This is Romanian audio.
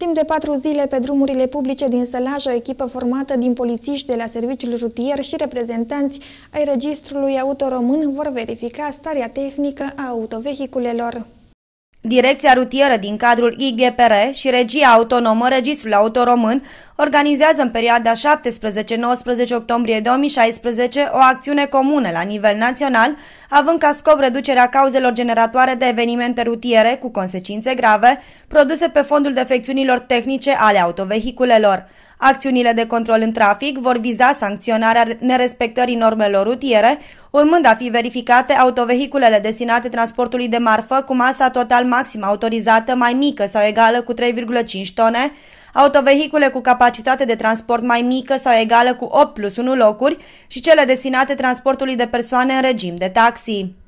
Timp de 4 zile, pe drumurile publice din Sălaj, o echipă formată din polițiști de la Serviciul Rutier și reprezentanți ai Registrului Auto Român vor verifica starea tehnică a autovehiculelor. Direcția rutieră din cadrul IGPR și Regia Autonomă Registrul Auto Român organizează în perioada 17-19 octombrie 2016 o acțiune comună la nivel național, având ca scop reducerea cauzelor generatoare de evenimente rutiere cu consecințe grave produse pe fondul defecțiunilor tehnice ale autovehiculelor. Acțiunile de control în trafic vor viza sancționarea nerespectării normelor rutiere, urmând a fi verificate autovehiculele destinate transportului de marfă cu masa total maximă autorizată mai mică sau egală cu 3,5 tone, autovehicule cu capacitate de transport mai mică sau egală cu 8+1 locuri și cele destinate transportului de persoane în regim de taxi.